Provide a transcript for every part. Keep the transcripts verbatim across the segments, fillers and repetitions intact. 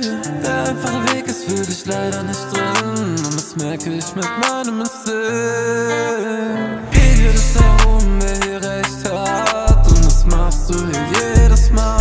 Der einfache Weg ist für dich leider nicht drin, und das merke ich mit meinem Instinkt. Hier geht es darum, wer hier recht hat, und das machst du hier jedes Mal.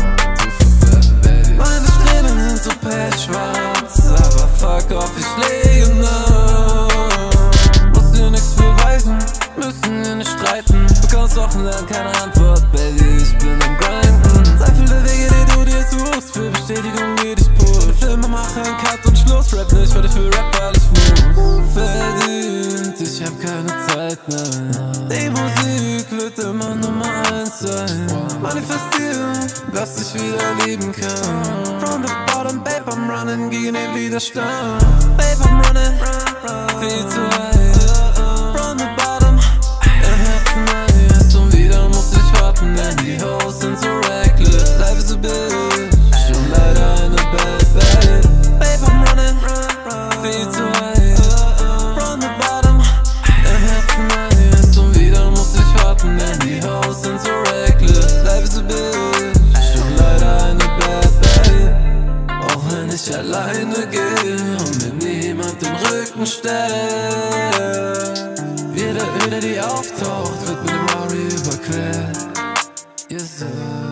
Meine Strähnen sind so pechschwarz, aber fuck off, ich lege nach. Muss dir nichts beweisen, müssen wir nicht streiten. Bekommst wochenlang keine Antwort, Baby, ich bin am Grinden. Sei viele Wege, die du dir suchst, für Bestätigung, die dich pusht. Filme machen, Cut und Schluss, Rap nicht, weil ich für Rap alles muss. Verdient, ich hab keine Zeit mehr. Die Musik wird immer Nummer eins sein. Manifestieren, dass ich wieder lieben kann. From the bottom, babe, I'm running gegen den Widerstand. Babe, I'm running, viel zu weit. From the bottom, im Herzen weiß. Und wieder muss ich warten, denn die Hoes sind so reckless. Life is a bitch, schon leider eine bad bad. Babe, I'm running, viel zu weit. From the bottom, im Herzen weiß. Und wieder muss ich warten, denn die Hoes sind so reckless. Life is a bitch, schon leider eine bad bad. Auch wenn ich alleine gehe und mir niemand den Rücken stellt. Jede Öde, die auftaucht, wird mit dem Rari überquert. Yes, sir.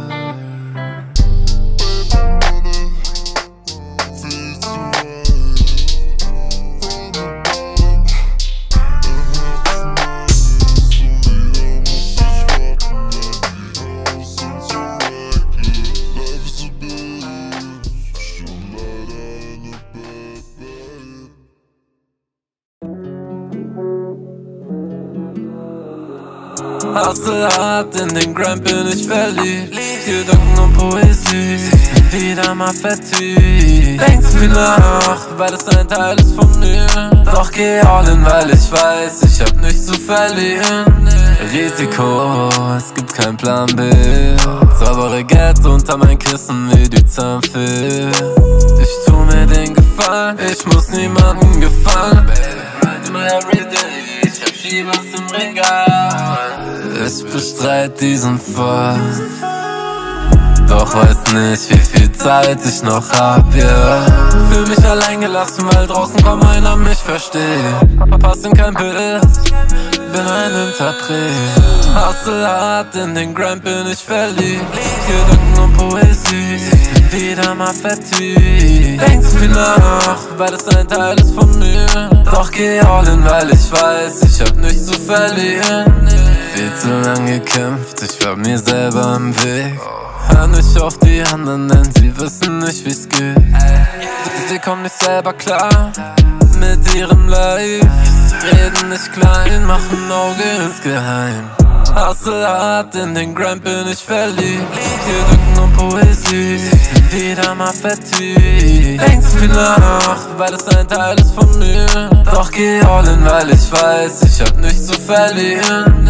Hustle hart, in den Grind bin ich verliebt. Gedanken und Poesie, ich bin wieder mal vertieft. Denk zu viel nach, weil das ein Teil ist von mir. Doch geh all in, weil ich weiß, ich hab nichts zu verlieren. Risiko, es gibt kein Plan B. Zaubere Geld unter mein Kissen wie die Zahnfee. Ich tu mir den Gefallen, ich muss niemandem gefallen. Ich hab Schiebers im Regal. Ich bestreit diesen Fall, doch weiß nicht, wie viel Zeit ich noch hab, yeah. Fühl mich allein gelassen, weil draußen kaum einer mich versteht. Pass in kein Bild, bin ein Interpret. Hustle hart, in den Grind bin ich verliebt. Gedanken und Poesie, ich bin wieder mal vertieft. Denk zu viel nach, weil das ein Teil ist von mir. Doch geh all in, weil ich weiß, ich hab nichts zu verlieren. Viel zu lange gekämpft, ich war mir selber im Weg. Hör nicht auf die anderen, denn sie wissen nicht, wie's geht. Sie kommen nicht selber klar mit ihrem Life. Reden nicht klein, machen Auge insgeheim. Hustle hart, in den Grind bin ich verliebt. Gedanken und Poesie, ich bin wieder mal vertieft. Denk zu viel nach, weil das ein Teil ist von mir. Doch geh all in, weil ich weiß, ich hab nichts zu verlieren.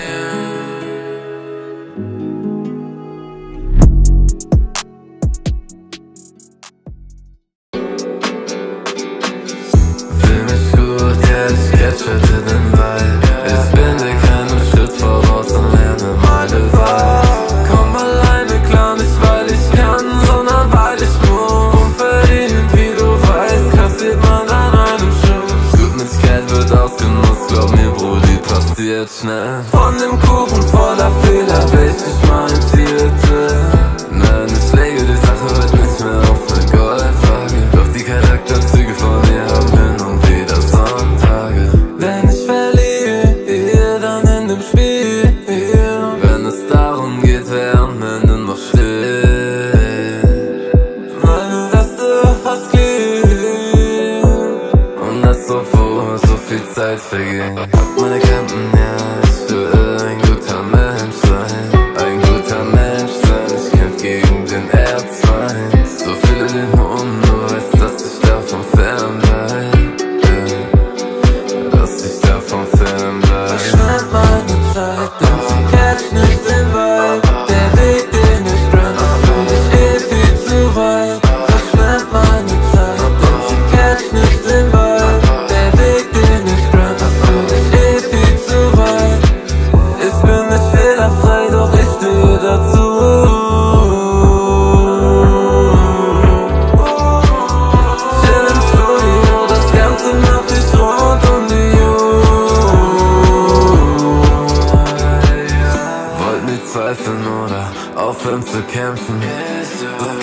Fühl mich gut, ja, ich catche den Vibe. Ich bin dir keinen Schritt voraus und lerne meine Wahl. Komm alleine klar, nicht weil ich kann, sondern weil ich muss. Unverdient, wie du weißt, kassiert man an einem Schuss. Gutmütigkeit wird ausgenutzt, glaub mir, Brudi, passiert schnell. Von dem Kuchen voller Fehler, welches mein Vierte. Nein, ich lege die Sache wird nicht mehr auf eine Goldwaage. Doch die Charakterzüge von mir haben hin und wieder Sonntage. Wenn ich verliere, dann in dem Spiel. Wenn es darum geht, wer am Ende noch steht. Meine Weste fast clean. Und das obwohl so viel Zeit verging. Hab meine Kampen, ja, ich will ein guter Mensch sein. Ein guter Mensch sein, ich kämpf gegen den Erzfeind. So viele leben um, du weißt, dass ich davon fernbleib, yeah. Dass ich davon fernbleib. Verschwend meine Zeit, denn sie catch nicht den Vibe. Der Weg, den ich renn, ist für mich eh viel zu weit. Verschwend meine Zeit, denn sie catch nicht den Vibe. Der Weg, den ich renn, ist für mich eh viel zu weit.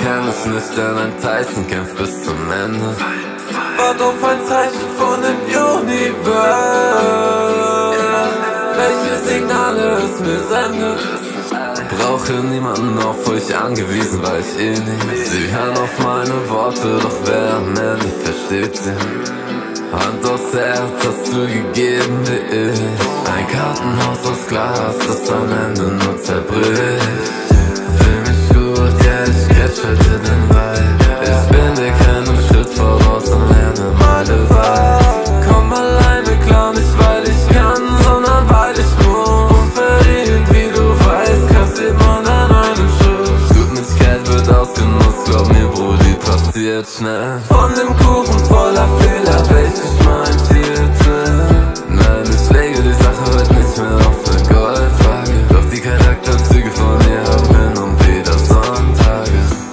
kenn es nicht, denn ein Tyson kämpft bis zum Ende. Wart auf ein Zeichen von dem Universum, welche Signale es mir sendet. Brauche niemanden auf euch angewiesen, weil ich eh nicht. Sie hören auf meine Worte, doch wer am Ende versteht sie. Hand aufs Herz hast du gegeben wie ich. Ein Kartenhaus aus Glas, das am Ende nur zerbricht. Fühl mich gut, ja, ich catch heute den Vibe. Ich bin dir keinen Schritt voraus und lerne meine weit. Komm alleine klar, nicht weil ich kann, sondern weil ich muss. Unverdient, wie du weißt, kassiert man an einem Schuss. Gutmütigkeit wird ausgenutzt, glaub mir, Brudi, passiert schnell. Von dem Kuchen voller Fehler, welche ich mein vierte. Nein, ich lege die Sache heute nicht mehr auf eine Goldwaage. Doch die Charakterzüge von ihr haben hin und wieder Sonntage.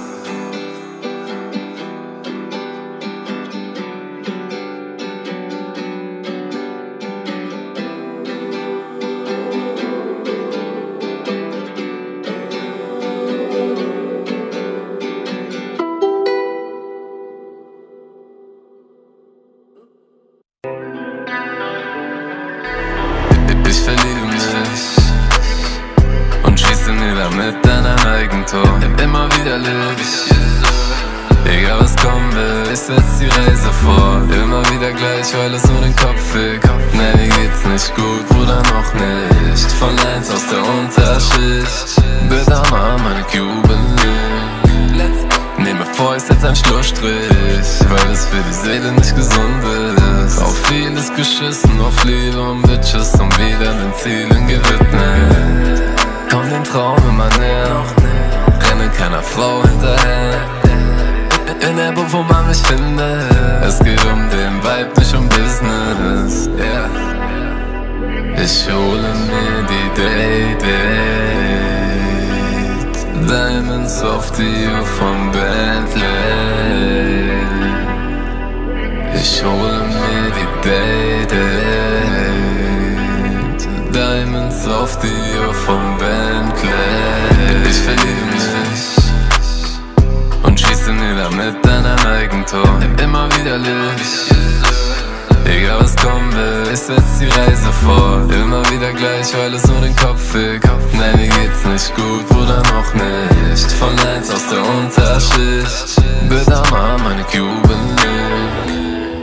Ich verliebe mich und schieße mir damit an ein Eigentor. Immer wieder lebe ich, egal was kommen will, ich setz die Reise vor. Immer wieder gleich, weil es nur den Kopf fickt. Nein, mir geht's nicht gut, Bruder, noch nicht. Von eins aus der Unterschicht, Bedauer meine Cuban Link. Nehme vor, ich setz einen Schlussstrich, weil es für die Seele nicht gesund ist. Auf vieles geschissen, auf Liebe und Bitches und wieder den Zielen gewidmet. Komm den Traum immer näher, renne keiner Frau hinterher. In der Buch, wo man mich findet, es geht um den Vibe, nicht um Business, yeah. Ich hole mir die Day-Day Diamonds auf die Uhr vom Bentley. Ich hole mir die Day-Day Diamonds auf die Uhr vom Bentley. Ich verliebe mich und schieße mir damit an ein Eigentor. Immer wieder lebe ich, egal was kommen will, ich setz die Reise vor. Immer wieder gleich, weil es nur den Kopf fickt. Nein, mir geht's nicht gut, Bruder, noch nicht. Von eins aus der Unterschicht, Bedauer meine Cuban Link.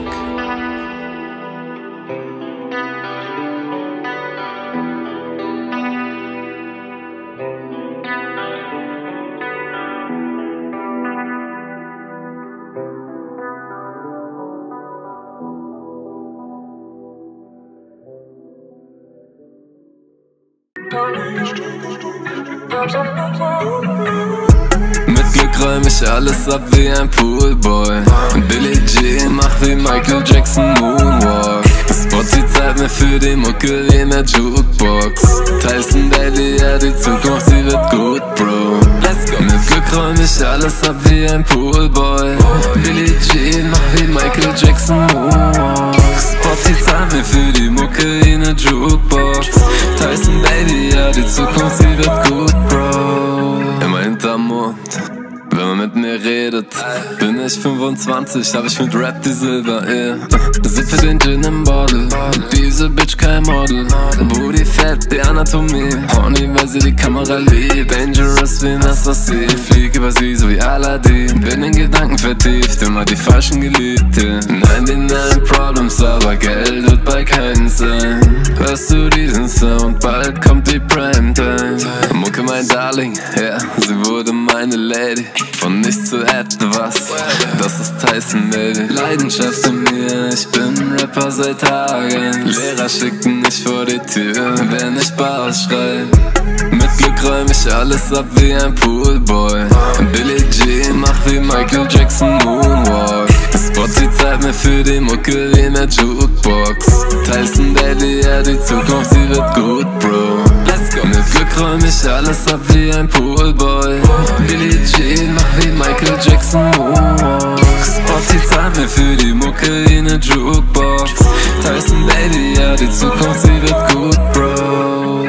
Mit Glück räum ich alles ab wie ein Poolboy. Und Billie Jean macht wie Michael Jackson Moonwalk. Spotty zahlt mir für die Mucke wie in der Jukebox. Tyson Daily, ja die Zukunft, sie wird gut, Bro. Mit Glück räum ich alles ab wie ein Poolboy. Billie Jean macht wie Michael Jackson Moonwalk. Spotty zahlt mir für die Mucke wie in der Jukebox. Tyson Daily, ja die Zukunft, sie wird gut, Bro. Immer hinterm Mond, wenn man mit mir redet. Bin ich fünfundzwanzig, hab ich mit Rap die Silber, yeah. Sippe den Gin im Bottle, diese Bitch kein Model. Booty fett, die Anatomie, horny, weil sie die Kamera liebt. Dangerous wie das, was sie fliegt über sie, so wie Aladdin. Bin in Gedanken vertieft, immer die Falschen geliebt, yeah. neunundneunzig Problems, aber Geld wird bei keinen sein. Hörst du diesen Sound, bald kommt die Primetime. Mucke mein Darling, ja, yeah, sie wurde meine Lady. Von nichts zu etwas, das ist Tyson, Baby. Leidenschaft in mir, ich bin Rapper seit Tagen. Lehrer schickten mich vor die Tür, wenn ich Bars schrei. Mit Glück räum ich alles ab wie ein Poolboy. Billie Jean macht wie Michael Jackson Moonwalk. Spotty zahlt mir für die Mucke wie in der Jukebox. Tyson Daily, ja die Zukunft, sie wird gut, Bro. Mit Glück räum ich alles ab wie ein Poolboy. Billie Jean macht wie Michael Jackson Moonwalk. Spotty zahlt mir für die Mucke wie in der Jukebox. Tyson Daily, ja die Zukunft, sie wird gut, Bro.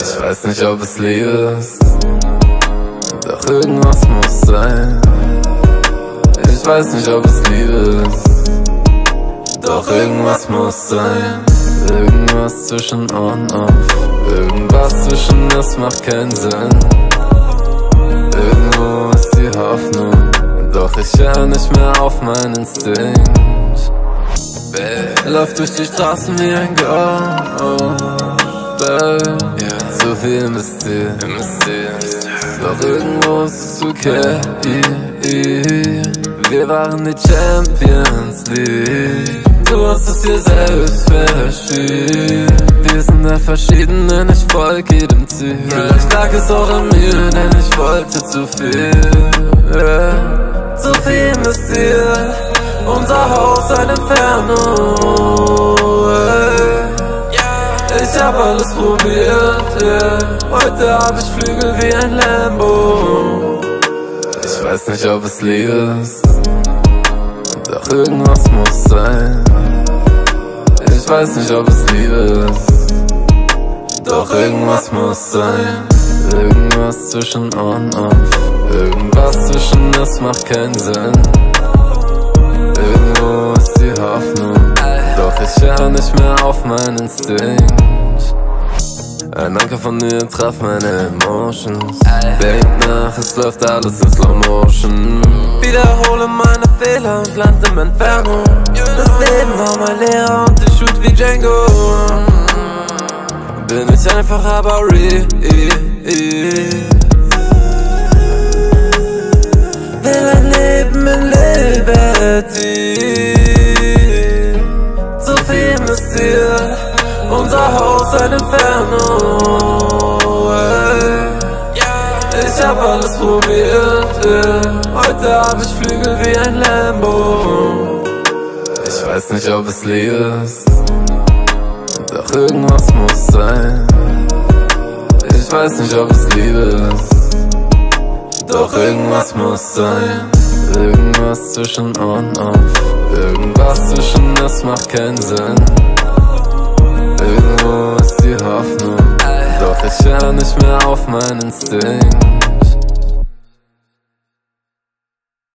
Ich weiß nicht, ob es Liebe ist, doch irgendwas muss sein. Ich weiß nicht, ob es Liebe ist, doch irgendwas muss sein. Irgendwas zwischen on off, irgendwas zwischen, das macht keinen Sinn. Irgendwo ist die Hoffnung, doch ich höre nicht mehr auf meinen Instinkt. Lauf durch die Straßen wie ein Ghost, so viel investiert, doch irgendwo ist es okay. Wir waren die Champions League, du hast es dir selbst verschrieben. Wir sind der Verschiedenen, ich folg jedem Ziel. Vielleicht lag es auch an mir, denn ich wollte zu viel, yeah. Zu viel investiert, unser Haus ein Inferno, yeah. Ich hab alles probiert, yeah. Heute hab ich Flügel wie ein Lambo. Ich weiß nicht, ob es Liebe ist, doch irgendwas muss sein. Ich weiß nicht, ob es Liebe ist, doch irgendwas muss sein. Irgendwas zwischen on off, irgendwas zwischen, das macht keinen Sinn. Irgendwo ist die Hoffnung, doch ich höre nicht mehr auf meinen Instinkt. Ein Anker von dir traf meine Emotions. Denk nach, es läuft alles in Slow Motion. Wiederhole meine Fehler und lande im Inferno. Das Leben war mein Lehrer und ich shoot wie Django. Bin ich einfach aber real. Will ein Leben in Liberty. Zu viel investiert, unser Haus ein Inferno, ey. Ich hab alles probiert, yeah. Heute hab ich Flügel wie ein Lambo. Ich weiß nicht, ob es Liebe ist, doch irgendwas muss sein. Ich weiß nicht, ob es Liebe ist, doch irgendwas muss sein. Irgendwas zwischen on off, irgendwas zwischen, das macht keinen Sinn. Irgendwo ist die Hoffnung, doch ich höre nicht mehr auf meinen Instinkt.